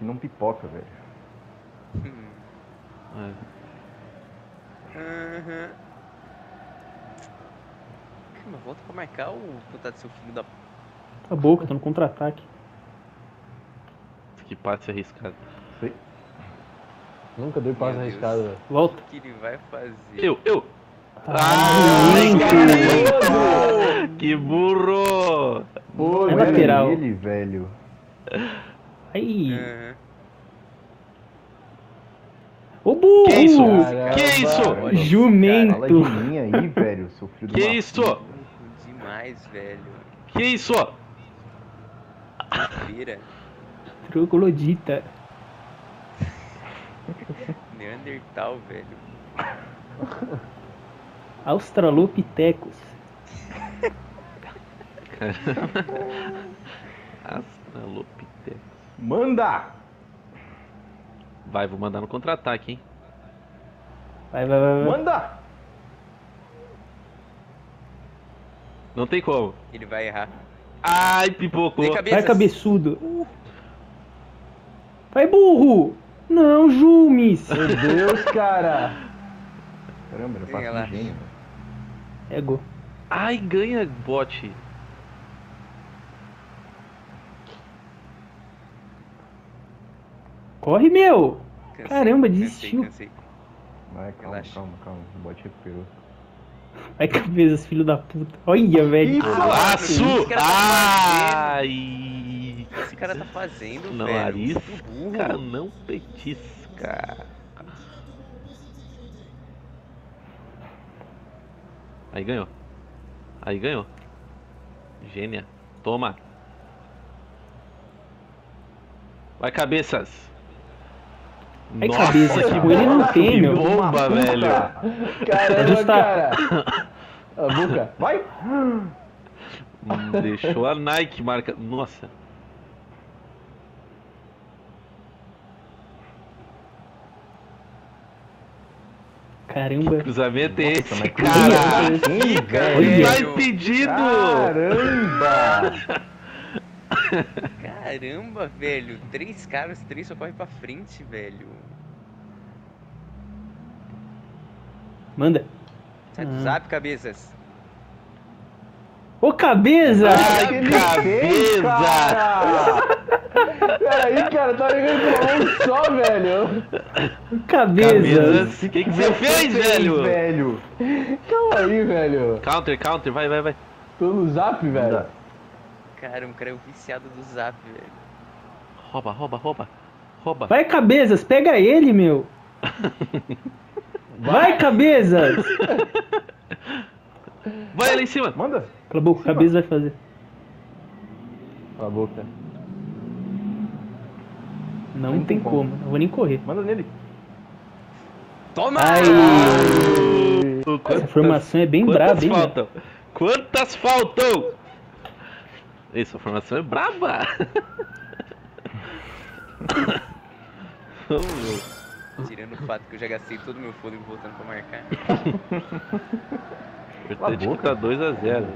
que não pipoca, velho. Mas volta pra marcar o puta do seu filho da... Cala a boca, tô no contra-ataque. Que passe arriscado. Sei. Nunca dei passe Meu arriscado, Deus. velho. Volta. O que ele vai fazer? Eu! Jumento. Que burro! Pô, É Olha lateral. ele, velho. Aí. Ô burro! Que isso? Caramba. Que isso? Fala de Jumento! mim aí, velho, seu filho Que de uma isso? puta. Demais, velho. Que isso? Vira. Troglodita. Neandertal, velho. Australopithecus. Australopithecus. Manda! Vai, vou mandar no contra-ataque, hein? Vai, vai, vai, vai. Manda! Não tem como. Ele vai errar. Ai, pipocou. Vem, cabeças. Vai, cabeçudo. Vai, burro! Não, Jumes! Meu Deus, cara. Caramba, ele Ganha lá. passa de gênio, velho. É gol. Ai, ganha bote. Corre, meu! Cansei, Caramba, cansei, desistiu. cansei. Vai, calma, Relaxa. calma. O bot recuperou. Vai, cabeças, filho da puta. Olha, velho. Laço! Esse cara tá Ai! Esse cara tá fazendo, Não velho. arisca, Burro. não petisca. Aí ganhou. Aí ganhou. Gênia. Toma. Vai, cabeças. Ai, cabeça, tipo, ele não tem, que meu. bomba, velho. Caramba, Ajustar. cara. A boca. Vai! Deixou a Nike marca. Nossa. Caramba. Cruzamento é esse, mas cara. Ih, Tá velho. impedido. Caramba! Caramba, velho. 3 caras, 3 só correm pra frente, velho. Manda. Sai do zap, cabeças. Ô, cabeça! Ai, Que ele fez, cabeça. cara? Peraí, cara, tá ligando com a mão só, velho. Cabeça! Cabeças. O que você fez, velho? velho? Calma aí, velho. Counter, counter, vai. Tô no zap, velho. Cara, um cara é o viciado do zap, velho. Rouba. Vai, cabeças, pega ele, meu! Vai, cabeças! Vai lá em cima. Manda! Cala a boca, cabeça vai fazer. Cala a boca. Não tem como, não vou nem correr. Manda nele. Toma! Ai! Quantas- Essa formação é bem quantas braba, hein? meu? faltam? Quantas faltam? Essa formação é braba. Oh, meu. Tirando o fato que eu já gastei todo o meu fôlego voltando pra marcar. O importante tá 2-0.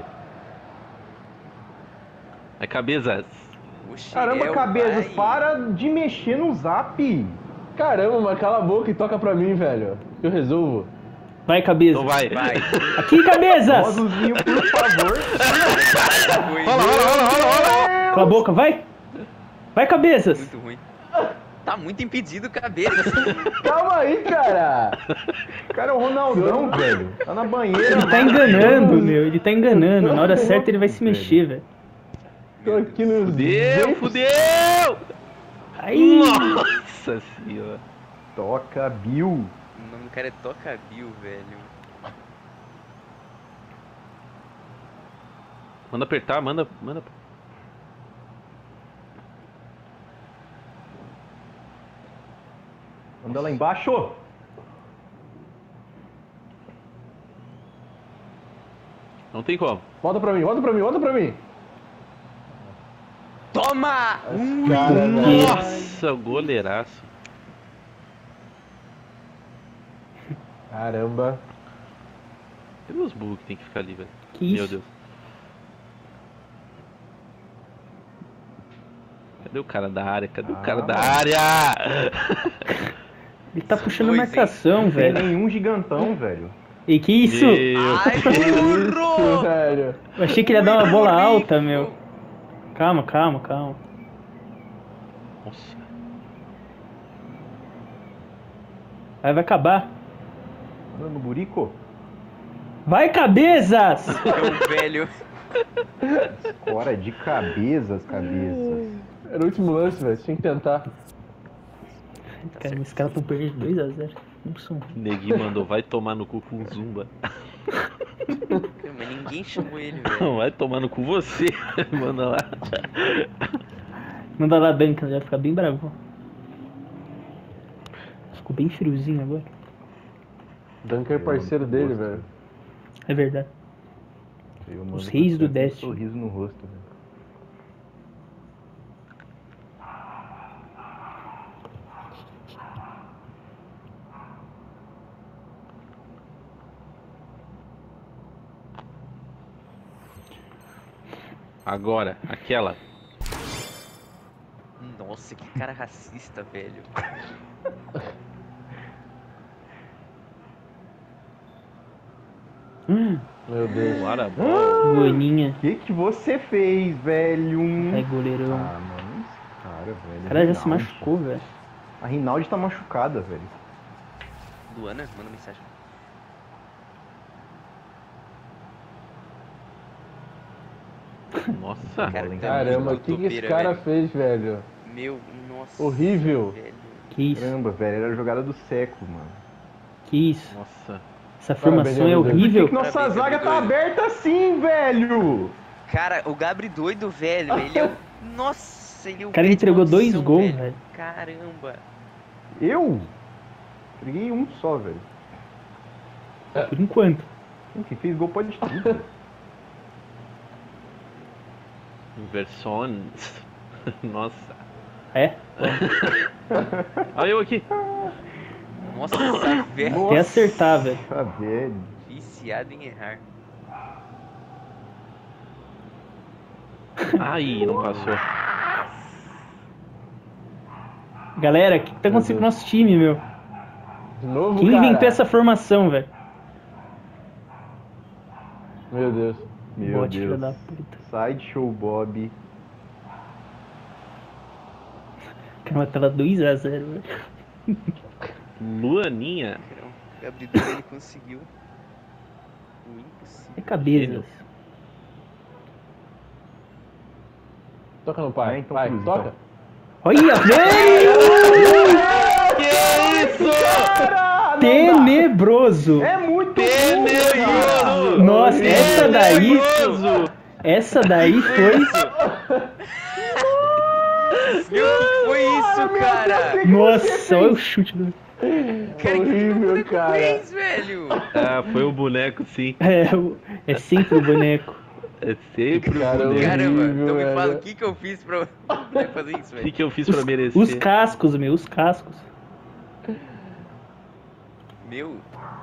Vai, cabeças. Oxi, Caramba, é o cabeças, pai. para de mexer no zap! Caramba, mas cala a boca e toca pra mim, velho. Que eu resolvo. Vai, cabeça! Então vai. Vai. Aqui, cabeças! Modozinho, por favor. Foi Rola. Cala a boca, vai! Vai, cabeças! muito ruim. Tá muito impedido, cabeça. Calma aí, cara. O cara é o Ronaldão, velho. Tá na banheira. Ele tá enganando, meu. Ele tá enganando. Na hora certa ele vai se mexer, velho. Tô aqui no... Fudeu! Aí! Nossa senhora. Toca, Bill. O nome do cara é Toca Bill, velho. Manda apertar, manda. Manda lá embaixo. Não tem como. Volta pra mim. Toma! Cara, velho. Nossa, goleiraço. Caramba. Cadê os bugs que tem que ficar ali, velho? Que isso? Meu Deus. Cadê o cara da área? Cadê o Ah, cara da mano. área? Ele tá puxando dois, marcação, Não tem velho. nenhum gigantão, velho. E que isso? Meu, Ai, Isso, burro! velho. Eu achei que ele ia dar uma bola Muito alta, rico. meu. Calma, calma, calma. nossa. Vai acabar. Mano, no Burico. Vai, cabeças! É o velho. Fora de cabeças. Era o último lance, velho. Tinha que tentar. Cara, os caras tão perdendo 2x0. Não são. Neguinho mandou, vai tomar no cu com Zumba. Mas ninguém chamou ele, velho. Não, vai tomar no cu você. Manda lá. Manda lá, Duncan, vai ficar bem bravo. Ficou bem friozinho agora. Dunker é parceiro dele, velho. É verdade. Eu Os mando reis do com um Destiny. sorriso no rosto, velho. Agora, aquela. Nossa, que cara racista, velho. Meu Deus. Bora, bola. Boninha. O que você fez, velho? É goleirão. Ah, mano, esse cara, velho. O cara já se Rinaldi. machucou, velho. A Rinaldi tá machucada, velho. Luana, manda mensagem. Nossa. Cara, Caramba, o que esse Topeira, cara velho. fez, velho? Meu, nossa. Horrível. Velho. Que isso, Caramba, velho, era a jogada do século, mano. que isso. Nossa. Essa formação é Parabéns, Por horrível. que nossa Parabéns, zaga tá doido. aberta assim, velho? Cara, o Gabri doido, velho. Ele é o. Nossa, ele é o. O cara pé de entregou 2 maldição, gols, velho. Caramba. Eu? Peguei um só, velho. Por enquanto. Quem fez gol pode tudo. Inversões. Nossa. É? Olha eu aqui. Nossa, essa velho. Até acertar, velho. Nossa, velho. Viciado em errar. Ai, não passou. Galera, o que tá acontecendo com o nosso time, meu? De novo, Quem cara? inventou essa formação, velho? Meu Deus. Meu Bote, filho Deus. da puta. Sideshow Bob. Caramba, tava 2x0, velho. Luaninha. O Gabri doido, ele conseguiu. O impossível. É cabeças. Toca no pai. Então Vai, cruza, toca. então. Olha, velho! Que isso? Cara, não Tenebroso! dá. É muito Tenebroso! Nossa, essa daí. Tenebroso! Essa daí foi. Meu, o que foi isso, cara? Nossa, olha o chute do. Cara, o que o Horrível, boneco cara. fez, velho? Ah, foi o boneco, sim. É sempre o boneco. É sempre Cara, o boneco. Caramba, horrível, então me velho. fala o que eu fiz pra fazer isso, O que, velho. que eu fiz pra merecer? Os cascos, meu, os cascos. Meu,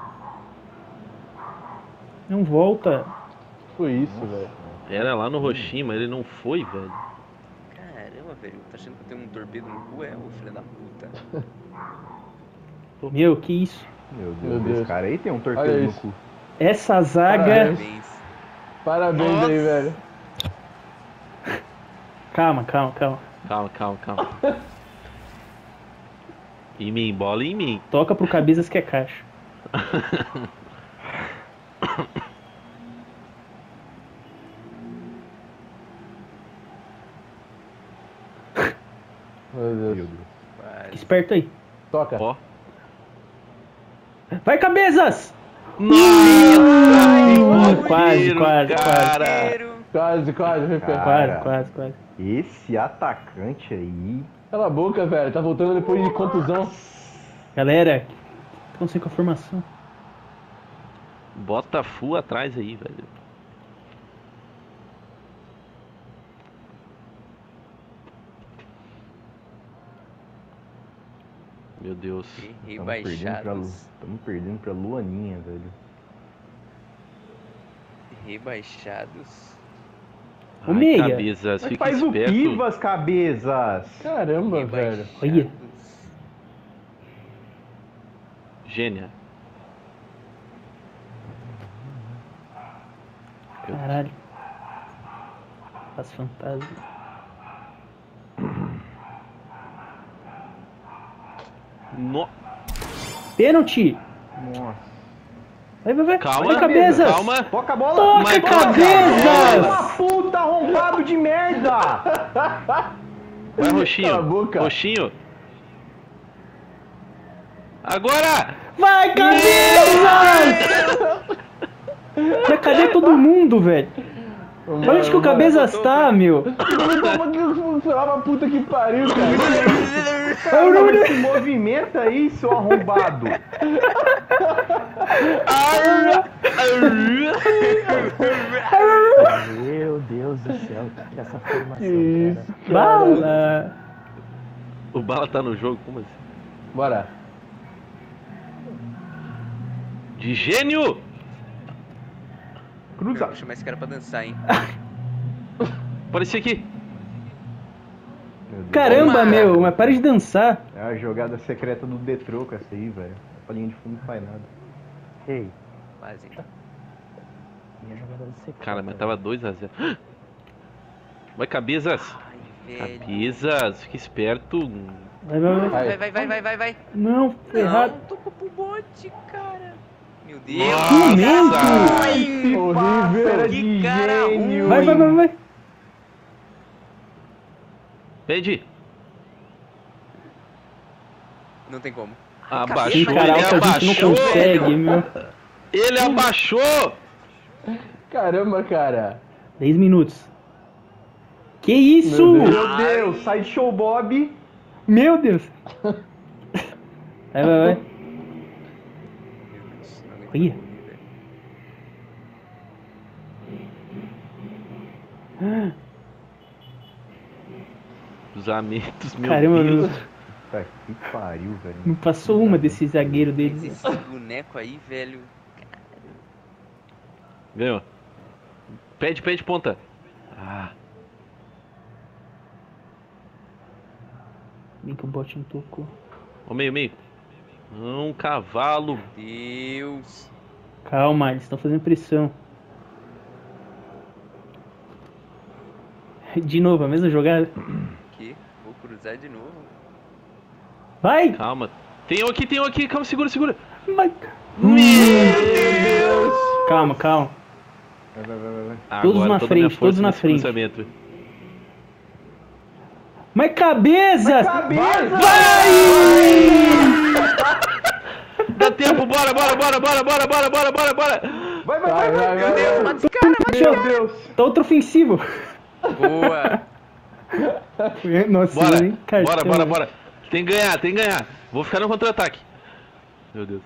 Não volta. Foi isso, velho. Era lá no Hiroshima, ele não foi, velho. caramba, velho. Tá achando que eu tenho um torpedo no cu? É, ô filho da puta. Meu, que isso? Meu Meu Deus, Deus. esse cara aí tem um Olha torpedo no isso. cu. Essa zaga. Parabéns. Parabéns. Parabéns Nossa. aí, velho. Calma, calma, calma. Calma, calma, calma. Em mim, bola em mim. Toca pro cabeças que é caixa. Meu Meu Deus. Deus. Quase. Fica esperto aí. Toca. Ó. Vai, cabeças! Nossa! Quase, quase, cara. Zagueiro. Quase, quase. Cara. Quase. Esse atacante aí. Cala a boca, velho. Tá voltando depois de contusão. Galera, o que tá acontecendo com a formação? Bota full atrás aí, velho. Meu Deus. Rebaixados. Estamos perdendo pra Luaninha, velho. Rebaixados. Ô, meia. Cabeças, Mas fica faz o esperto. pivas, cabeças. Caramba, velho. Olha. Gênia. Caralho. Faz fantasma. No... Pênalti. Nossa. Vai. Calma, Olha, cabeças. calma. Toca a bola. Toca, Mas cabeças. Uma puta arrombado de merda. Vai, Roxinho. Cala a boca. Roxinho. Agora! Vai, cabeças. Mas cadê todo mundo, velho? Olha onde que o cabeças tá, meu. Toma puta que pariu, cara. Não se movimenta aí, seu arrombado. Meu Deus do céu, que essa formação, Isso, cara. Bala. O Bala tá no jogo, como assim? Bora. De gênio! Cruza. Vou chamar esse cara pra dançar, hein? Apareci aqui. Meu Deus. Caramba, Toma. meu. Mas para de dançar. É a jogada secreta do Detroco essa aí, velho. A linha de fundo não faz nada. Ei, Quase. minha jogada de secreta. Cara, mas tava 2-0. Vai, cabeças. Ai, velho. Cabeças, fica esperto. Vai. Não, foi errado. Não, tocou pro bote, cara. Meu Deus. Nossa! Ai, Horrível. que cara ruim. Vai. Pede. Não tem como. Abaixou, Tem cara ele alto, a gente não abaixou. consegue, meu. Ele abaixou. Caramba, cara. 10 minutos. Que isso? Meu Meu Deus, sai de show Bob. Meu Deus. Vai. Meu Deus, não aguento Olha. mais, velho. Cruzamentos, meu Caramba, Deus. meu. Tá que pariu, velho. Não passou uma desse zagueiro Mas dele. esse boneco aí, velho. Ganhou. Pede, ponta. Ah, Bem que o bot não tocou. ó, meio. Um cavalo. Deus. Calma, eles estão fazendo pressão. De novo, a mesma jogada. Que? Vou cruzar de novo. Vai! Calma. Tem um aqui. Calma, segura. Vai. Meu Deus. Calma. Vai. Todos Agora, na toda frente, minha força todos na nesse frente. cruzamento. Mas cabeças! Cabeça! Dá tempo, bora. Vai. Meu Deus, mata esse cara, mata esse Meu cara. Deus. Tá outro ofensivo. Boa. Nossa, Bora, nem cartão. bora. Tem que ganhar. Vou ficar no contra-ataque. Meu Deus.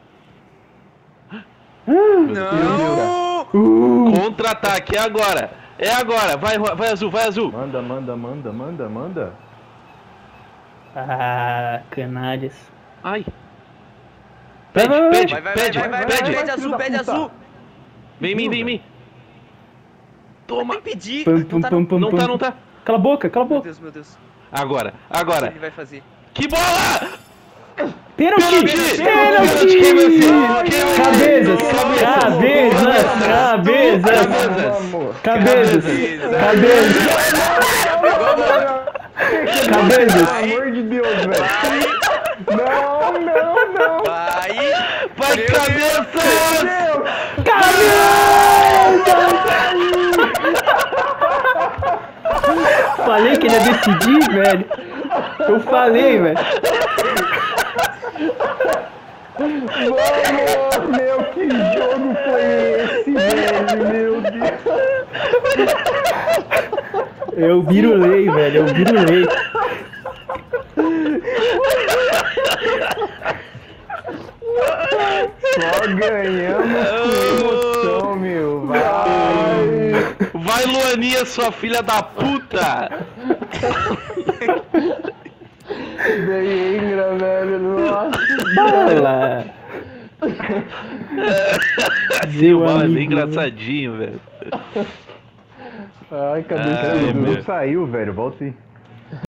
Não. Contra-ataque, é agora. Vai azul. Manda. Ah, canalhas. Ai. Vai. Pede. Pede azul, filho da pede puta. azul. Vem em mim. Toma. Vai pedir. Pam, Não tá, pam, pam, Não pam. tá. Cala a boca. Meu Deus. Agora. O que ele vai fazer? Que bola! Pênalti! Pênalti! Pênalti! Quem vai ser? Cabeças! Pelo amor de Deus, velho. Não. Vai, Meu cabeça! Falei que ele ia decidir, velho. Eu falei, velho. Vamos, meu, que jogo foi esse, velho? Meu Deus. Eu virulei, velho. Eu virulei. Só ganhamos com emoção, meu. Vai, Luaninha, sua filha da puta! Ganhei, velho. Nossa. Bala! Meu Bola é bem amigo. engraçadinho, velho. Ai, Ai, cabeça. O meu. Bruno saiu, velho. Volta aí.